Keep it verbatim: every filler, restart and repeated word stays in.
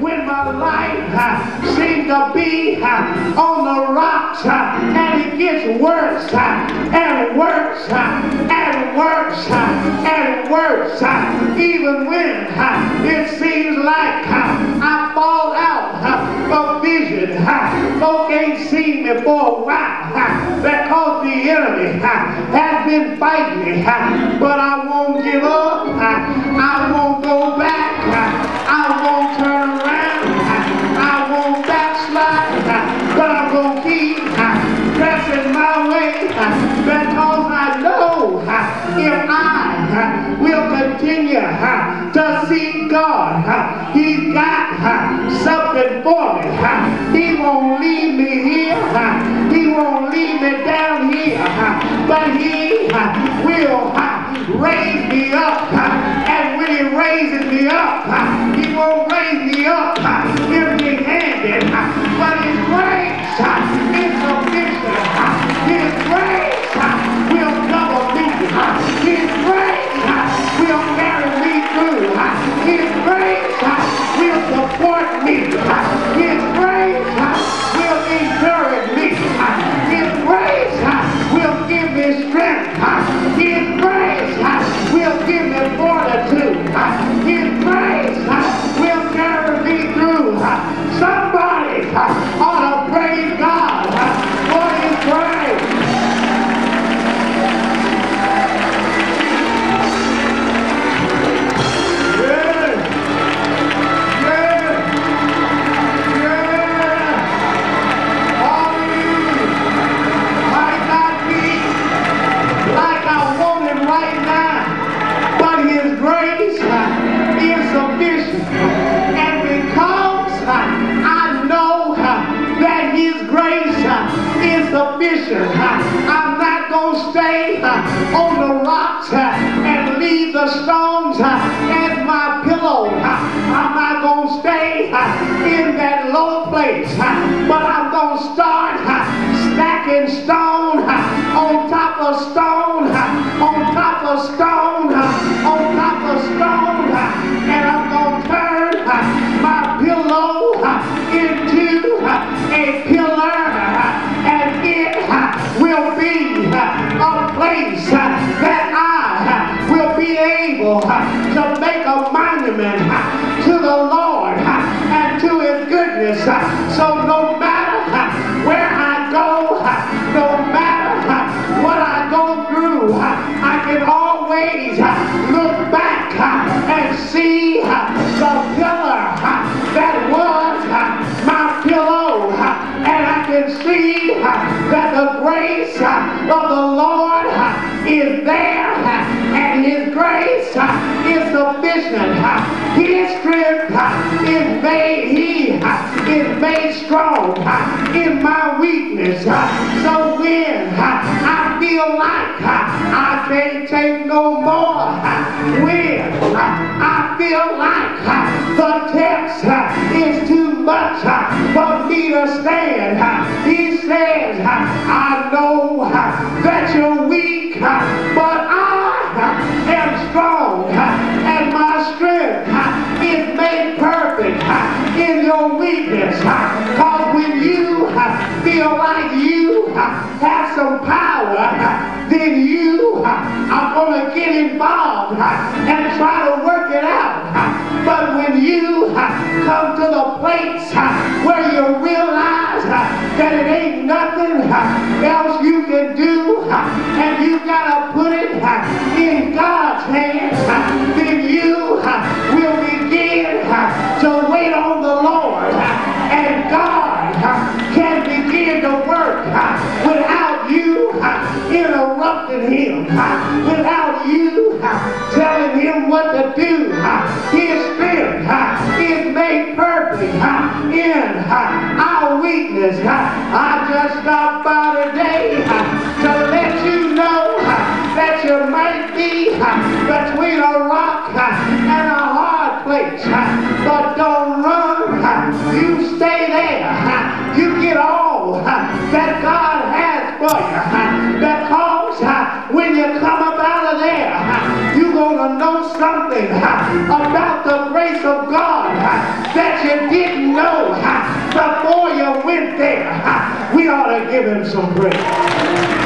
when my life uh, seems to be uh, on the rocks uh, and it gets worse uh, and worse uh, and worse uh, and worse, uh, even when uh, it seems like uh, I fall out uh, of vision. Uh, folk ain't seen me for a while uh, because the enemy uh, has been fighting me, uh, but I won't give up. Uh, I won't go back. Uh, I won't turn around. Uh, I won't backslide, uh, but I'm going to keep uh, pressing my way uh, because I know uh, if I uh, will continue uh, to seek God, uh, He's got uh, something for me. Uh, he won't leave me here. Uh, he won't leave me down here. Uh, but He uh, will uh, raise me up. Uh, and when He raises me up, uh, He won't raise me up uh, empty-handed. Uh, but His grace uh, is sufficient. Uh, His grace uh, will cover me. Uh, His grace uh, will carry me through. Uh, His grace uh, will support me. Uh, His grace uh, will encourage me. Uh, His grace uh, will give me strength. Uh, His grace uh, will give me fortitude. Uh, His grace uh, will carry me through. Uh, somebody uh, ought to praise God uh, for His grace. Sufficient. I'm not going to stay on the rocks and leave the stones as my pillow. I'm not going to stay in that low place, but I'm going to start stacking stone on top of stone, on top of stone, on top of stone, and I'm going to turn my pillow into a pillar. Will be a place that I will be able to make a monument to the Lord and to His goodness. So no matter where I go, no matter what I go through, I can always look back and see the pillar that was my pillow, and I can see that the grace of the Lord is there, and His grace is sufficient. His strength is made, He is made strong in my weakness. So when I feel like I can't take no more, when I feel like the test is too much for me to stand, He says, I know that you're weak, but I am strong, and my strength is made perfect in your weakness. Because when you feel like you have some power, then you are going to get involved and try to work it out. But when you come to the place where you realize that it ain't nothing else you can do, and you gotta put it in God's hands, then you will begin to wait on the Lord, and God can begin to work without you interrupting Him, without you telling Him what to do. His strength is made perfect in our weakness. I just stopped by today to let you know that you might be between a rock and a hard place, but don't run. You stay there. You get all that God has for you, because when you come up out of there, you going to know something about the grace of God that you didn't know before you went there. We ought to give him some praise.